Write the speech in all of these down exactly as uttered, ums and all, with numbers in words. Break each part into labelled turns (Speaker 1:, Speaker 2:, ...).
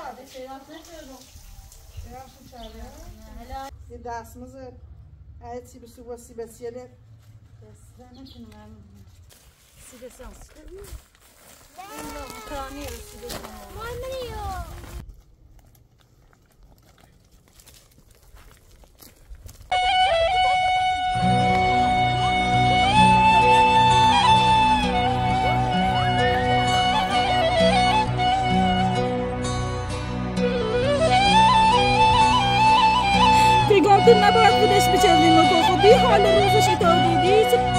Speaker 1: çağırdı. Seyahat ne diyorum?
Speaker 2: Seyahat mı çağırdı? Helal. Bir dersimizi ayeti bir su vasi besiyeler.
Speaker 1: Ben ne şunu ben? Size sen sıkı. Ben de bu tane size sen.
Speaker 3: Mamriyo.
Speaker 4: پیگانتون نباید خودش بچرنین و خودی حال روزش اتاقی دید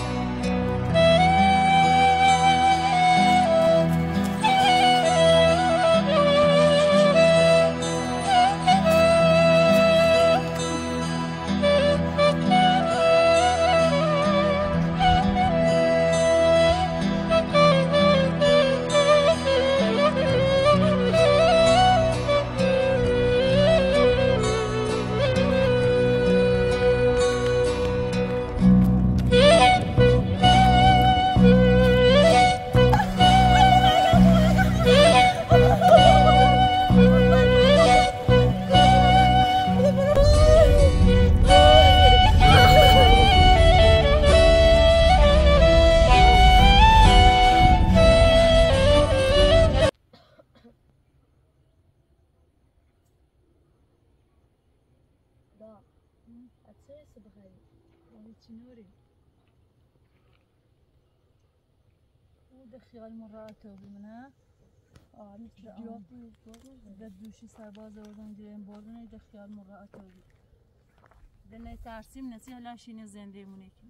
Speaker 1: خیال مرات بمونه آه جواب به دوشی سرباز آوردن گیریم بردن ایده خیال مرات بود دنه ترسیم نسی هلا شینه زنده مونه کی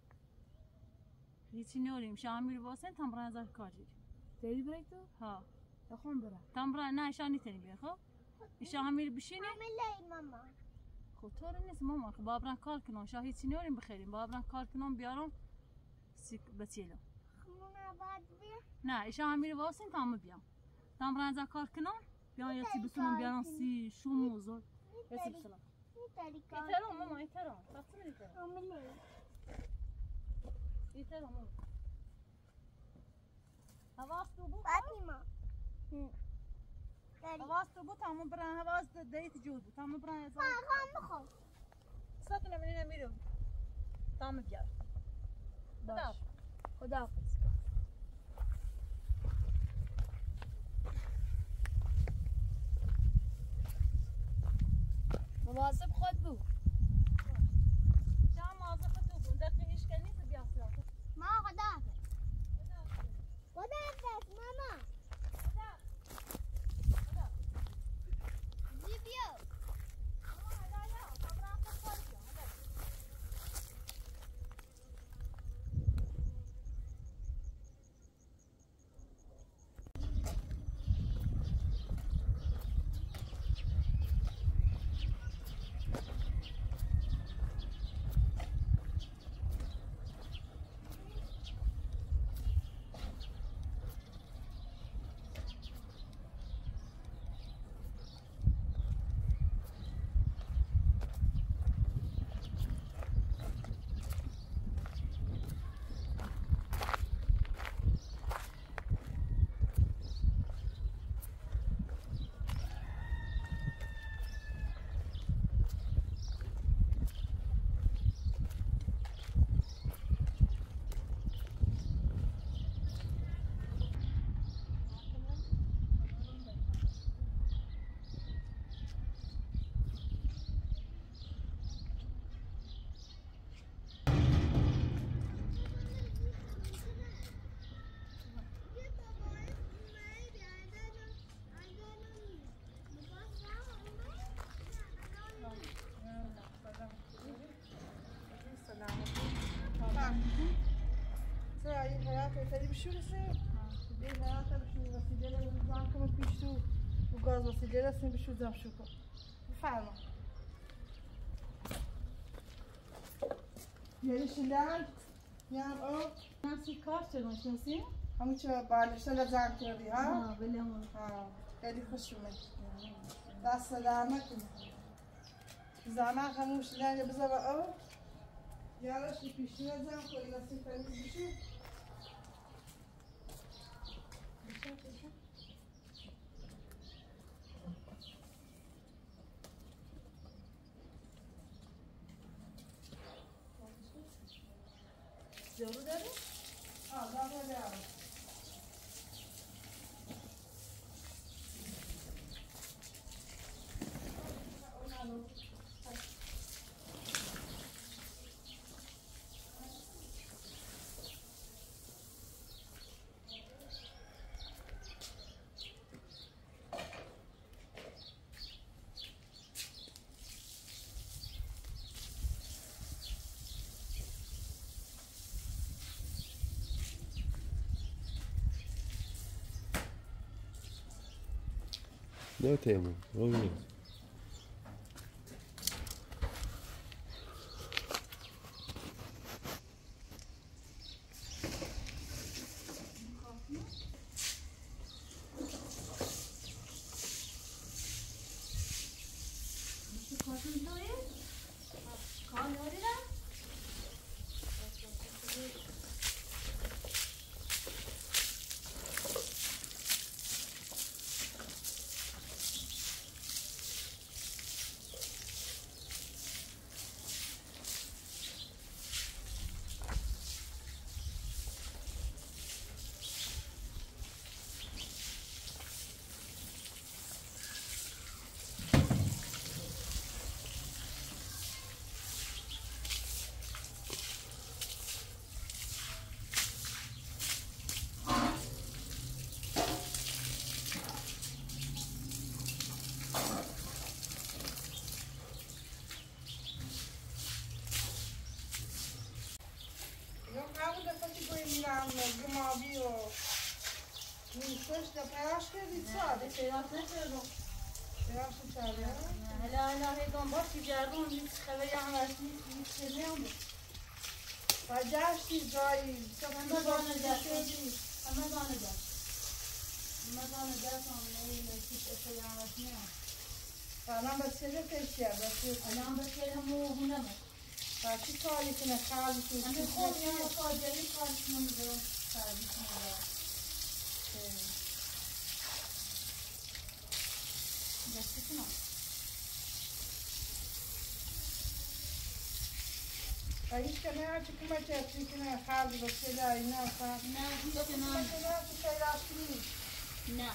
Speaker 1: هیچی نوریم شامیر واسن تام برای زار کاری
Speaker 3: تری برای تو
Speaker 1: ها
Speaker 3: تخم برا
Speaker 1: تام برای نه شانی تری بیا خب شامیر بشینه
Speaker 3: عملی ماما
Speaker 1: خب تو رو نیست ماما خب بابران کار کنم شاه هیچی نوریم بخیریم بابران کار کنم بیارم سیک بتیلو نه ایشا همیر واسین تام بیام تام برای کار کنم بیان یا سی بسونم بیارم سی شو موزور یا سی بسونم ایترام ماما ایترام تقصیر ایترام ایترام ماما هواست تو بود
Speaker 3: فاطمه
Speaker 1: هواست تو بود تام برای هواست دیت جود بود تام برای از
Speaker 3: خام بخو
Speaker 1: ساکنه منی نمیرم تام بیار
Speaker 3: باش خدا مواظب خود بود
Speaker 1: شام مواظب خود بود دقیقه ایش کنی تو بیا سراغ
Speaker 3: ما خدا خدا حافظ ماما خدا خدا زی بیا
Speaker 1: ماما هدایا صبرا خود بیا
Speaker 2: بشورسه این حیات بشور وسیله روزان کم پیش تو و گاز وسیله رسیم بشور زم شو کن بفرما یعنی شلنگ یعنی او
Speaker 1: نسی کار چه نشنسی؟
Speaker 2: همون چه بالشته لزن کردی ها؟
Speaker 1: ها بله همون
Speaker 2: ها خیلی خوش اومد دست در نکنی زمان همون شلنگ بذار او یارش پیش نزن خیلی نسی کنی بشور
Speaker 1: جارو داری؟
Speaker 2: آه دارم دارم.
Speaker 5: No tema, vamos ver. گمابی و نیستش ده پیاش کردی چه؟
Speaker 1: پیاس نکردم.
Speaker 2: پیاش چه؟
Speaker 1: هلا هلا هیدون باشی جردون نیست خبری هم هست نیست نیست خیلی هم بود.
Speaker 2: و جشتی جایی
Speaker 1: همه دانه جشتی همه دانه جشت همه دانه جشت هم نیست خیلی هم هست نیست.
Speaker 2: الان به سیره پیشیه
Speaker 1: الان به سیره مو هنمه
Speaker 2: و چی کاری کنه خواهی کنه
Speaker 1: همه خوب یه تاجری کاری کنه میدارم خواهی کنه دستی کنم
Speaker 2: و هیچ کنه هرچی کمه چه کنه خواهی به سیره اینا خواهی
Speaker 1: نه هیچ کنه نه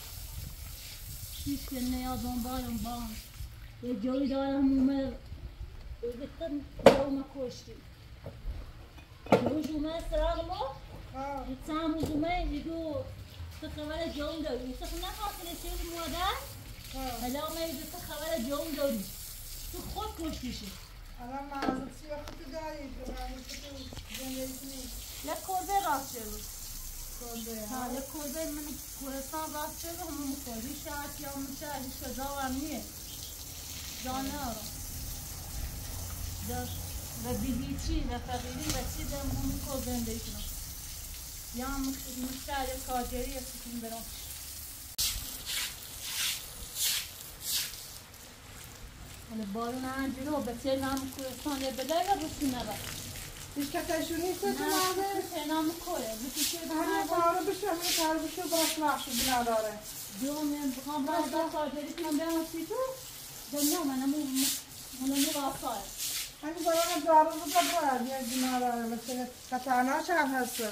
Speaker 1: هیچ کنه یا دنبالم بان یه جایی دارم اومد گفتم یوم کشتی روز اومد سراغ ما چند روز اومد یکو تو خبر جون داری تو نخواستی رسید مادر حالا اومد تو خبر جون داری تو خود کشتیشی
Speaker 2: الان معلوم چیه خودی داری معلوم خودی زندگی کنی
Speaker 1: یک کرده راست شد
Speaker 2: کرده
Speaker 1: ها یک کرده من کورستان راست شد همون کردی شاید یا من شاید هیچ داور نیه دانه آرام و بیلیچی و فقیری و چی دارم همون کار زندگی کنم یا مشتر یا کارگری یا سکون برام حالا بارون انجیره و بچه نام کورستان یا بلای و بسی نبر
Speaker 2: هیچ کتشونی سه تو
Speaker 1: نه
Speaker 2: نده؟
Speaker 1: بچه نام کوره بسی که
Speaker 2: همه کارو بشه همه کارو بشه باش نقشی نداره
Speaker 1: دو من بخوام باید با کارگری کنم برم سی تو دنیا منم منم واسای
Speaker 2: همین دارم دارو رو باید یه جنا داره مثل خطرناک هم هستن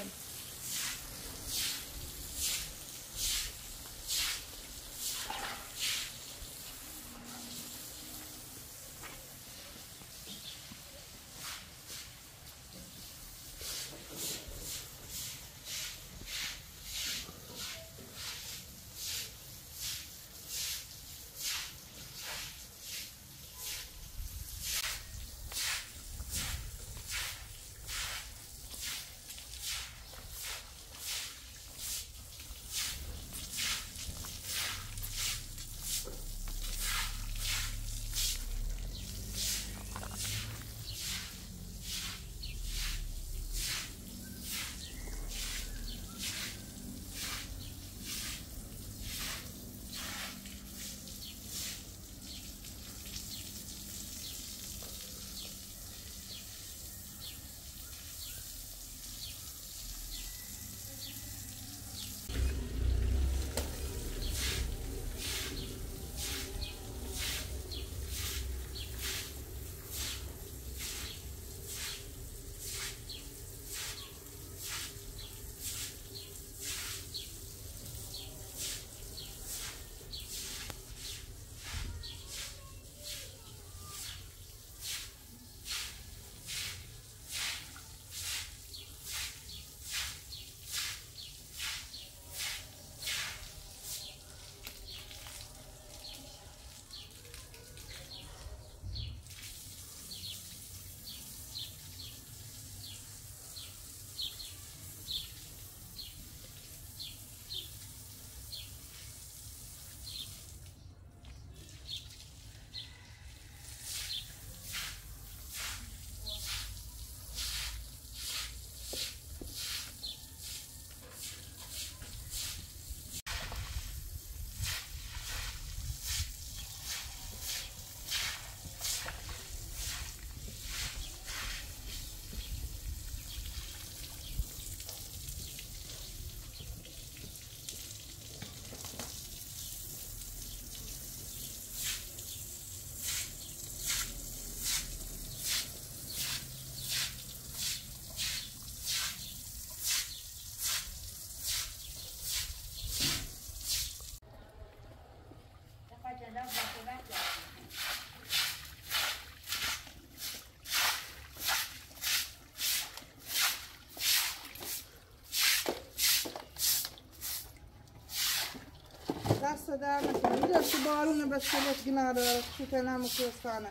Speaker 2: دست در نکنه میدونم که بارون به شلت گناره شوته نموکستانه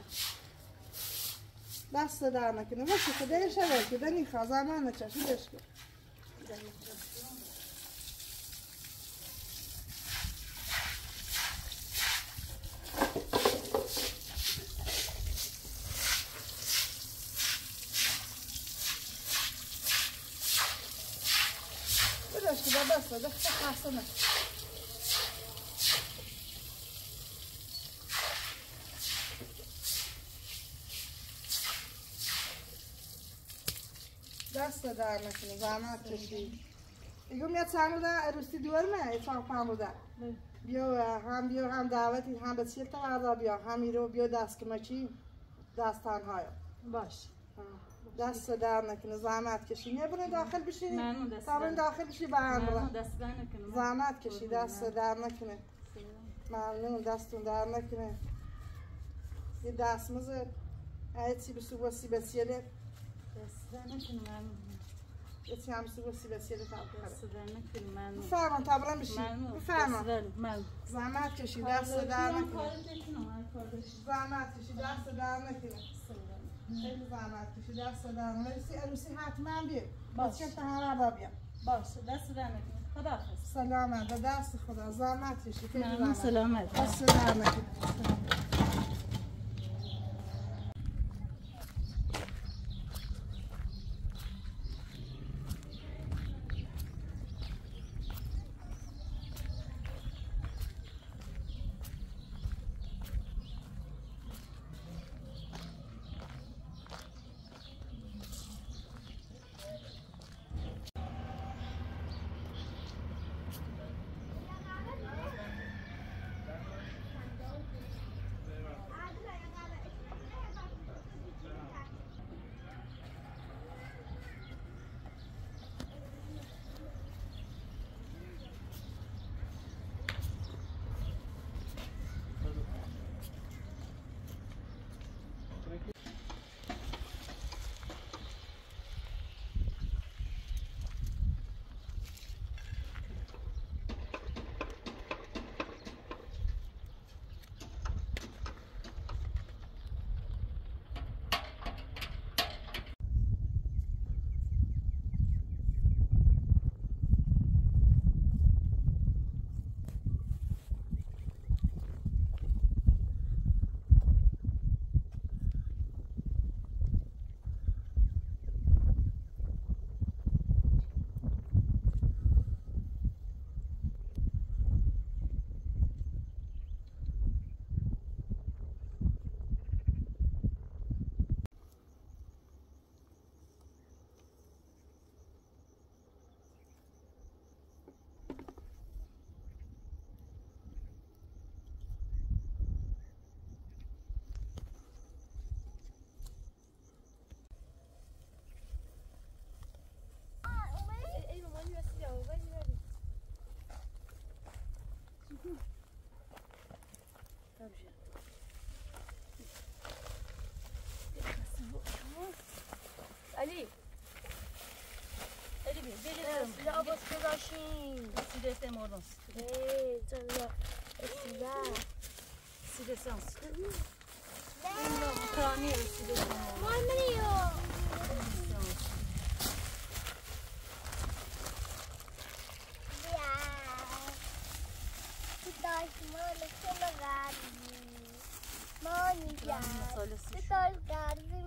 Speaker 2: دست در نکنه باشه خدای شبه که دنی خواه زمان نچشی دشکه بداشته با بسته دخته خاصنه دست در نکنه زحمت کشی ایگو میاد سموده عروسی دورمه ایفان فهموده بیا هم بیا هم دعوتی هم به چیل تا بیا هم ایرو بیا دست که مچی دستان های
Speaker 1: باش
Speaker 2: دست در نکنه زحمت کشی نبونه داخل بشی
Speaker 1: ممنون دست
Speaker 2: تا داخل بشی به هم
Speaker 1: ممنون دست در نکنه
Speaker 2: زحمت کشی دست در نکنه ممنون دستون در نکنه یه دست مزه ایتی بسو باسی بسیله
Speaker 1: دست در نکنه ممنون
Speaker 2: ایتی هم بسو باسی بسیله تا بخره
Speaker 1: دست در نکنه ممنون
Speaker 2: بفرمان تبرم بشی
Speaker 1: ممنون
Speaker 2: بفرمان
Speaker 1: ممنون
Speaker 2: زحمت کشی دست در نکنه
Speaker 1: کارم بکنم هر کار داشتی
Speaker 2: زحمت کشی دست در نکنه خیلی زحمت کشی دست در نکنه عروسی عروسی حتما بیا باش که همه را بیا
Speaker 1: باش دست در نکنه خداحافظ
Speaker 2: سلامت به دست خدا زحمت کشی خیلی
Speaker 1: ممنون
Speaker 2: زحمت
Speaker 1: سلامت
Speaker 2: دست در نکنه
Speaker 1: Ali. Ali bir belirlerim.
Speaker 3: Ya bas kıraşın.
Speaker 1: Sidete morons.
Speaker 3: Eee canım. Esra.
Speaker 1: Sidesans. Kani sidete morons.
Speaker 3: Marmıyor. Ya. Tutaj mana kena gadi. Mani ya. Tutaj gadi.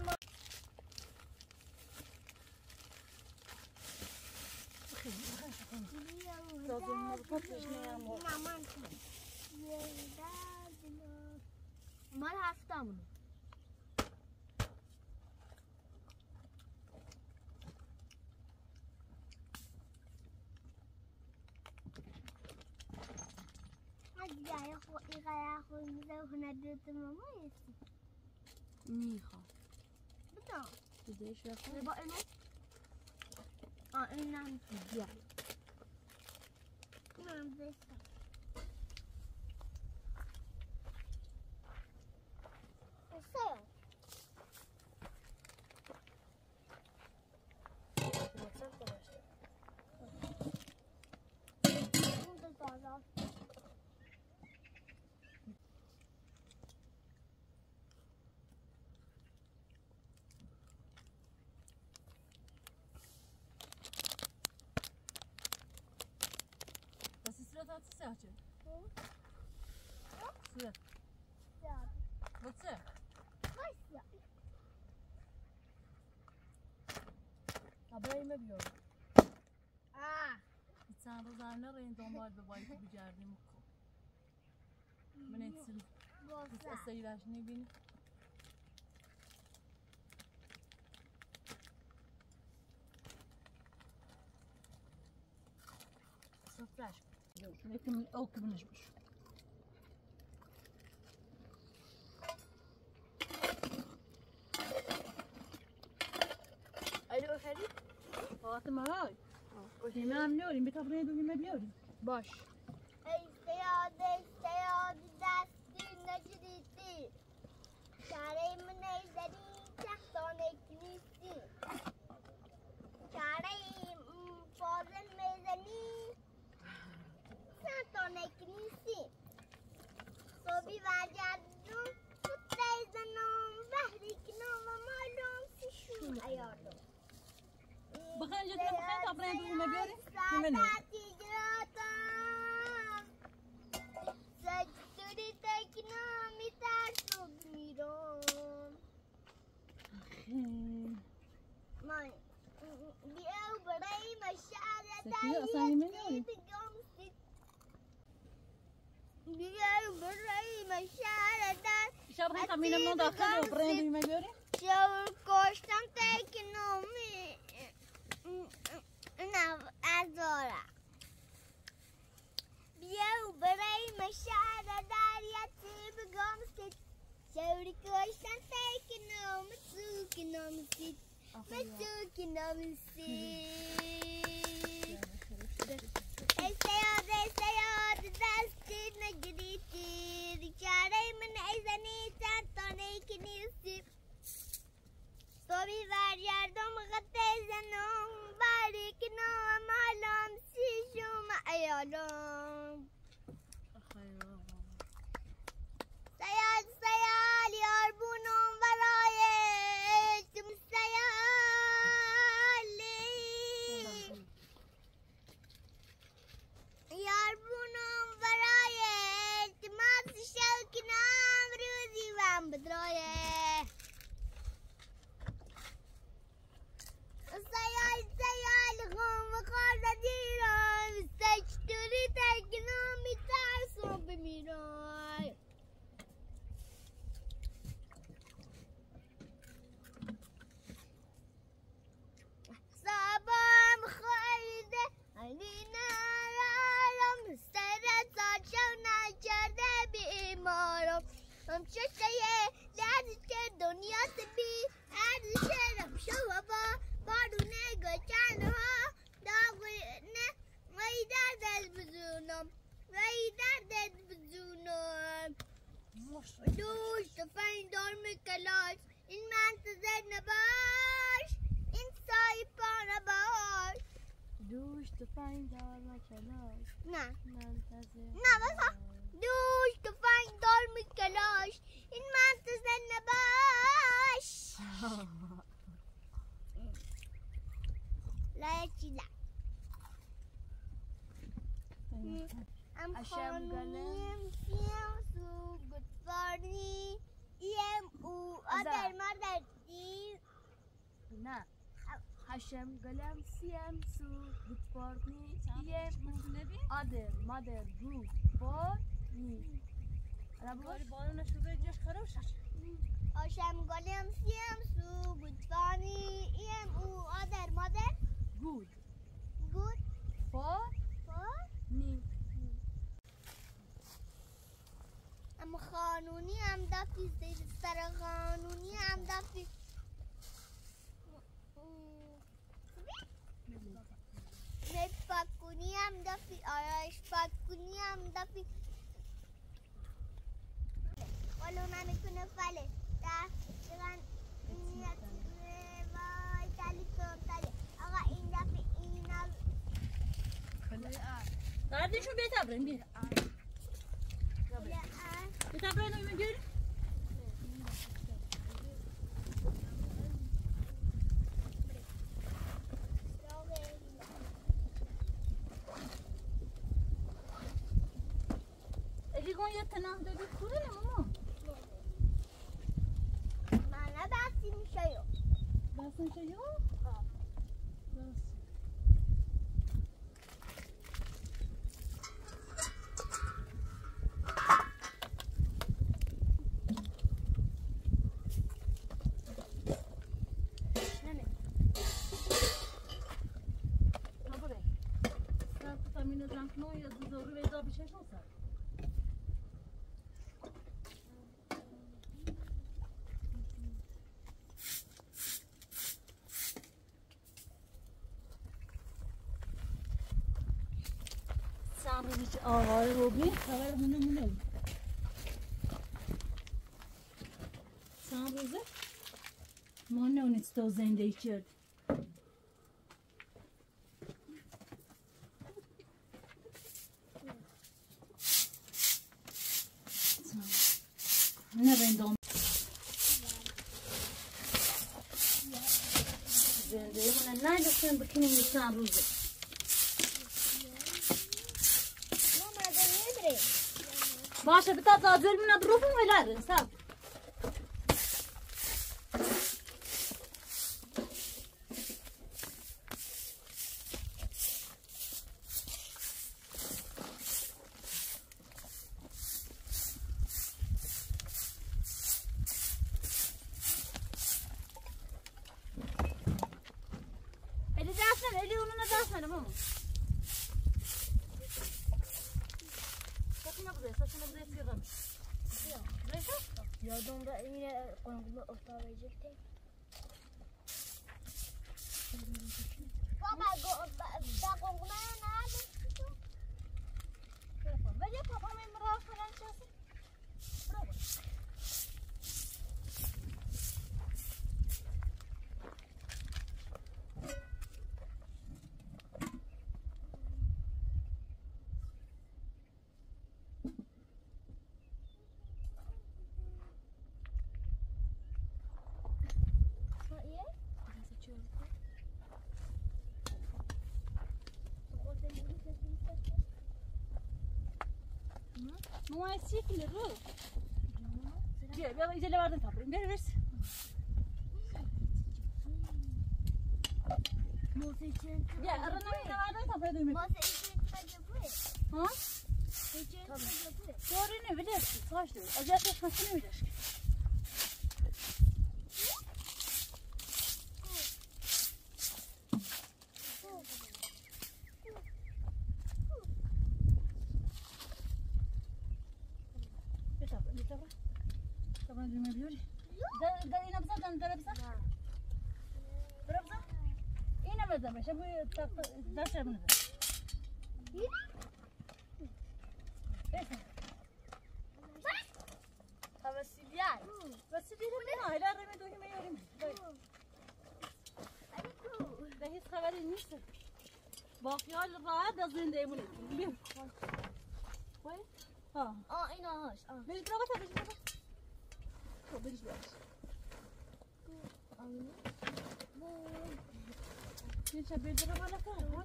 Speaker 6: من هفتم
Speaker 3: اگه یا خو ایگه یا خو میزه و هندیت ماما یستی
Speaker 6: میخوام
Speaker 3: بدم
Speaker 6: بدهش بخوام
Speaker 3: با اینو آه اینم
Speaker 6: بیا
Speaker 3: من بستم بسیم اون دو بازار
Speaker 1: بسه
Speaker 3: وایسا.
Speaker 1: برای ما بیار
Speaker 3: آه.
Speaker 1: چند روز نه رین دنبال به باید بگردیم من ایتسل
Speaker 3: واسه.
Speaker 1: سیرش نبینی سفرش لكن او كبنش بش
Speaker 6: الو خری
Speaker 1: فاطمه هاي هنا منوري بتبرين دوما بيوري
Speaker 6: باش
Speaker 3: استیاد استیاد دستی نجریتی چاره من ایزدی تختانه کنیستی چاره فاضل میزنی سنتانه کنیستی صبی برگردون تو تیزنم بحری کنم و مالم سیشون ایالم
Speaker 1: بخير جت بخير تبرين دوما بيوري منو
Speaker 3: سجدی تکنامی ترسوب میرم من بیاو برای مشاهده
Speaker 1: سکیه اصلا نمیدونی
Speaker 3: بیاو برای مشاهده
Speaker 1: شاب خير تمينا من داخل وبرين دوما بيوري
Speaker 3: شور کشتم تکنامی نه ازارم بیاو برای مشاهده دریاتی بگم سید شوری کشتن تکنام سوکنام سید مسوکنام سید استیاد استیاد دستی نگریتی چاره من ایزنی تنتانه کنیستی صبی برگردم غطه زنم باریکنم حالم سیشم ایالم سیال سیال یار بونم برای تم سیالی یار بونم برای تماس شوکنم روزی وام بدرایه سیال سیال غم خواهد دیرم سکتوری تکنم میترسم بمیرم صبام خواهده علی نرارم سرت ساچو نکرده بیمارم هم چشتیه لرزش که دنیا سبی ارزش رم شو با بارونه گچنها داغونه وی در دل بزونم وی در دل بزونم دوش تفنگ دارم کلاش این منتظر نباش این سایه پا نباش
Speaker 6: دوش تفنگ دار کلاش
Speaker 3: نه
Speaker 6: منتظر
Speaker 3: نه بسا دوش تفنگ دارم کلاش این منتظر نباش لا چی لا ام
Speaker 6: عشم
Speaker 3: خانویم سیم سو گتواری ایم او آدر مادر دی
Speaker 6: نه هشم قلم سیم سو بتفارنی یم آدر مادر گو فار نی
Speaker 1: باری بارون شروع جش خراب شد
Speaker 3: آشم گلیم سیم سو گتواری ایم او آدر مادر
Speaker 6: گود
Speaker 3: گود
Speaker 6: فار
Speaker 3: فار
Speaker 6: نی
Speaker 3: ام خانونی هم دفی زیر سر خانونی هم دفی نه پاکونی هم دفی آرایش پاکونی هم دفی ولو نمیکنه فله دقیقا نیت وای تلی کن تلی آقا این دفی اینا
Speaker 1: قردشون بتبرین بیر بتبرین دوما بيوري اللي يقول يتناه ده بيكون يا ماما
Speaker 3: دستی میشه یا
Speaker 1: دست میشه یا؟ دست No, ja do robię zrobić się rzucę. Sam robić آقای روبی خبر منو منو. Sam روزه ما نونیست تو زنده کرد. نه بندام زنده من نه دستم بکنیم چند روزه باشه بتا زازل من بروفم ولا صاحب
Speaker 3: یادم را این قنقل افتاد جکته بابا با قنقل نه ولی پاپا من مرا فلان چیزی برو
Speaker 1: مو سیکل رو بیا بیا ایجا لبردن تابریم بیا برس بیا ارنا لبردن تابریم
Speaker 3: ما سیچن تجربه
Speaker 1: ها
Speaker 3: سیچن تجربه
Speaker 1: دوری نه ولی ساش دو اجازه خاصی نمیداش ما بيوري ده ده هنا بس ده ده بس برا بس هنا بس مش ابوي ده شيء من ده
Speaker 6: بس سيديان
Speaker 1: بس دي هنا هلا رمي دوي ما يوري ده هي خبري نيست باقيال راحت ده زنده موني بيم كويس اه
Speaker 6: اه اینا هاش اه
Speaker 1: بيجي برا بس بيجي برا خب بریش باش یه چه بیدره بالا کن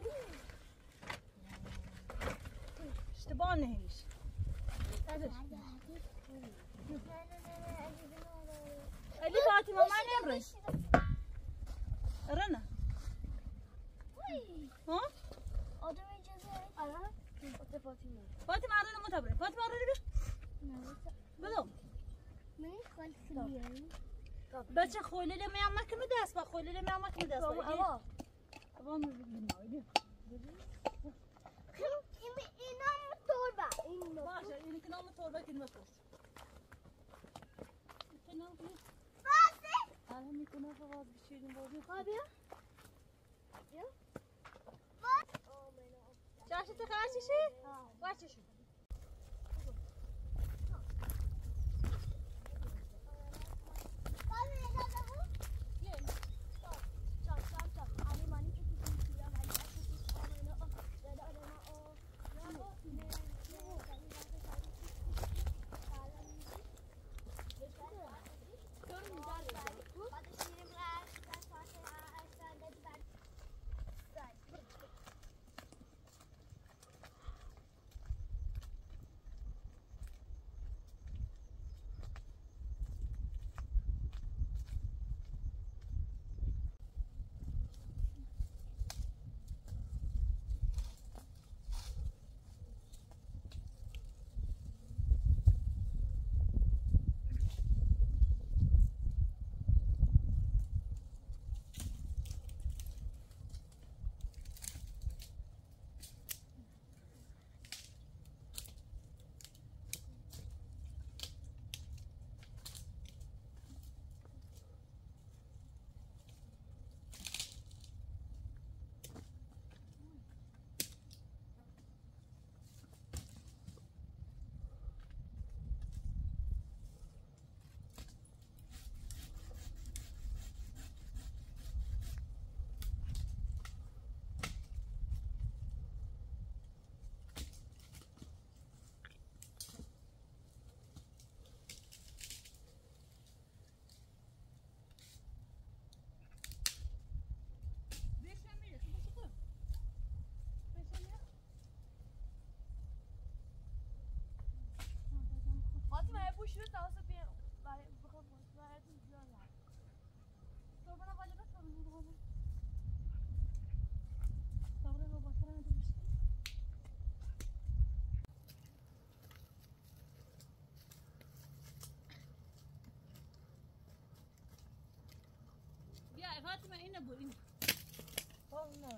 Speaker 1: اشتباه نهیش علی فاطمه من نمرش رنا ها
Speaker 3: آدم اجازه
Speaker 6: آره فاطمه
Speaker 1: فاطمه رنا متبره فاطمه رنا بدو
Speaker 3: من خالص میام
Speaker 1: بچه خوله لی میام مکم دست با خوله لی میام مکم دست با
Speaker 6: اوا
Speaker 1: اوا میبینم
Speaker 3: این اینا توربه این
Speaker 1: باشه این کنام توربه کن مکن کنام کن
Speaker 3: باسه
Speaker 1: آره میکنم فقط بشیریم بازی
Speaker 3: ها بیا بیا
Speaker 1: چاشت خرچشی خرچشی
Speaker 6: شروع تاسو بیا برای بخوام براتون زیاد نه تو بنا بالا بس بگو بگو صبر رو باطن رو بشه
Speaker 1: بیا فاطمه اینو بریم
Speaker 6: نه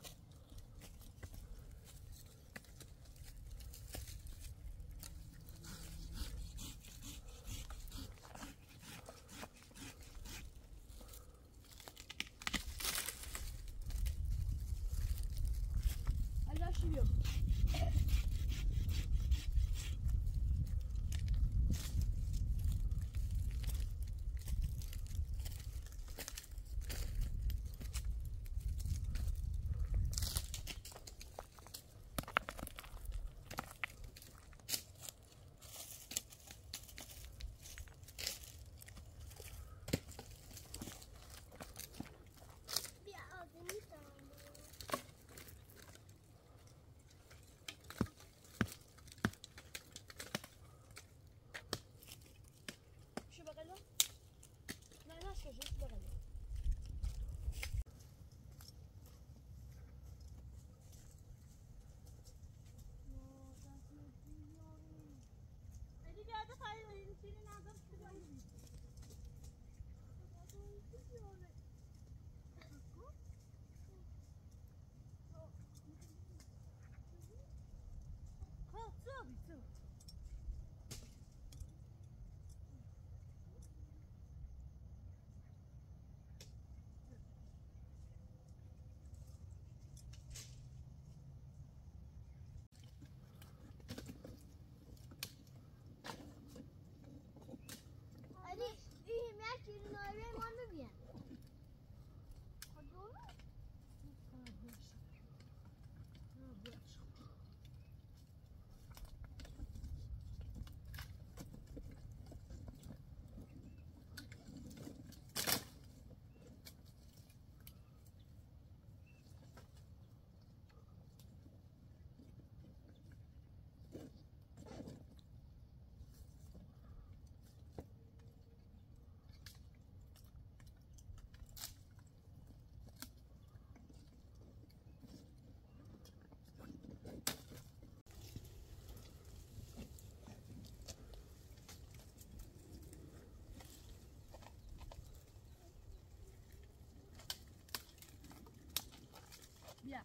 Speaker 1: بیا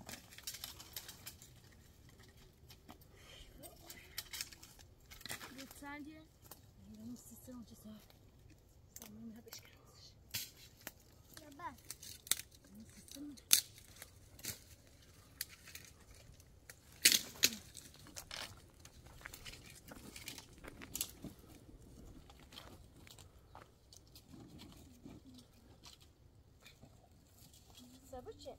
Speaker 1: lütfen diye yarım sistem öncesi sanırım hep eşkırmış
Speaker 3: Ya ben.
Speaker 1: sistem
Speaker 6: sabır çek.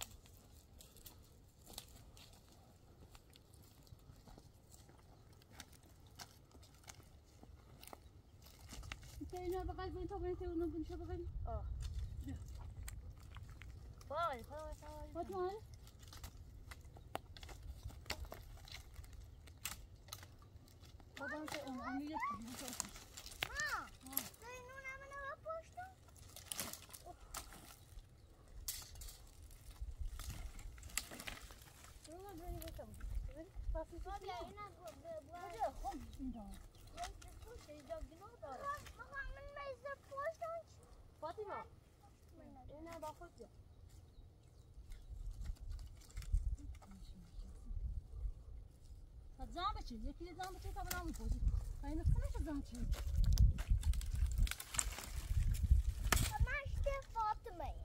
Speaker 1: Kaynağı bakar ben tabanı tevunu bunu şuna bakayım.
Speaker 6: Aa. Vay vay vay.
Speaker 1: Fatma. Baban sen onu ameliyat ediyor.
Speaker 3: Ha. Sen nun hemen ava poştu.
Speaker 6: Şuna böyle bakalım. Fasıl
Speaker 3: Hadi ya yine bu bu.
Speaker 6: Hadi hop.
Speaker 3: Babamın meyze poştu.
Speaker 6: Fatima. Yine bakıyor.
Speaker 1: زام بچه یکی زام بچه تا برام می‌پوشی. اینو کنه زام چی؟
Speaker 3: Ama işte Fatıma'yı.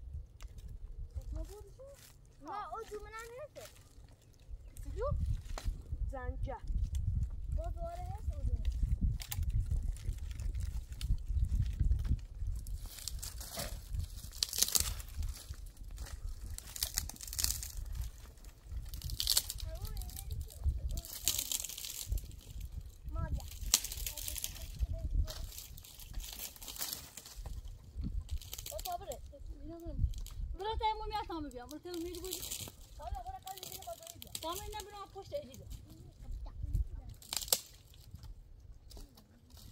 Speaker 3: Ne o cümle neresi?
Speaker 6: Yok. Zence.
Speaker 3: Bu doğru neresi o cümle?
Speaker 1: برای تایمو میاتم بیام برای تایمو میری بودی
Speaker 6: حالا برای کاری دیگه با دویدی
Speaker 1: تایمو اینا برام پشت ایدی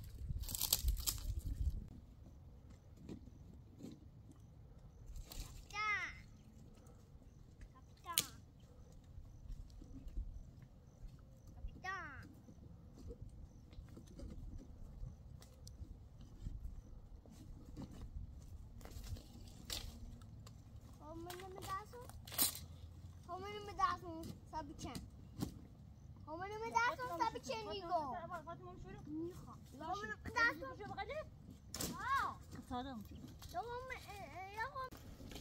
Speaker 3: بدرسون سبچن همونو بدرسون سبچن نیگو
Speaker 1: فاطمه شو میخوام
Speaker 3: همونو بدرسون
Speaker 1: شو بقلب
Speaker 3: آه
Speaker 1: قصارم
Speaker 3: يوم يوم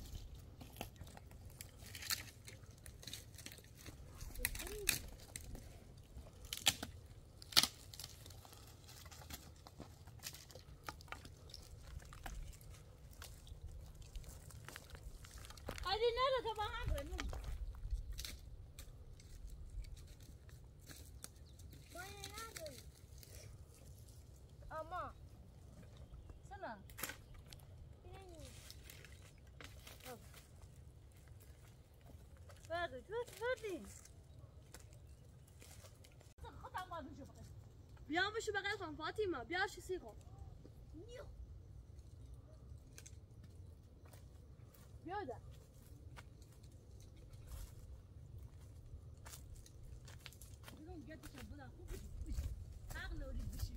Speaker 1: هذه نرى طبعا
Speaker 3: أما
Speaker 1: سنة فردي فردي
Speaker 6: بیا بشو بغل خان فاطمه بیا شو سیخو بیا ده
Speaker 1: بدون قدش بدون خوب عقل اريد بشي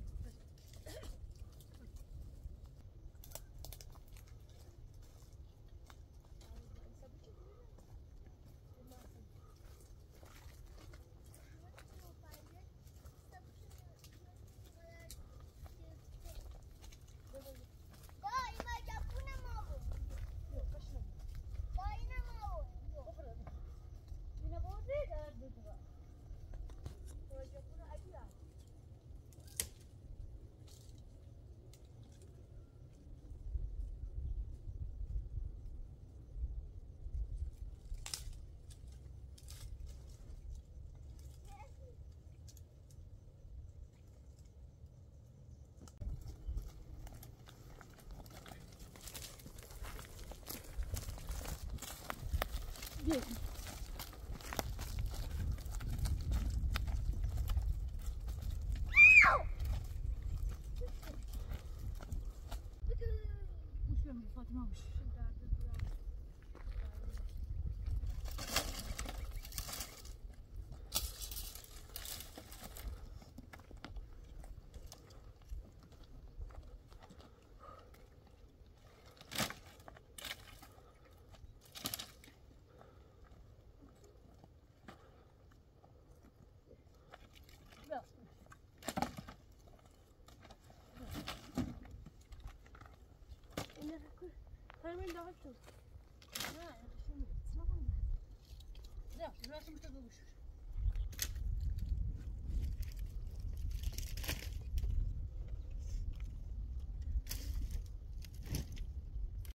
Speaker 3: دائما جابونا ماهو دائما ماهو
Speaker 1: من بوزي دار بدوا وجبنا اكيد وش يا فاطمه وش
Speaker 6: همین داشت
Speaker 1: لا، شو؟ لا، راسم تدوش.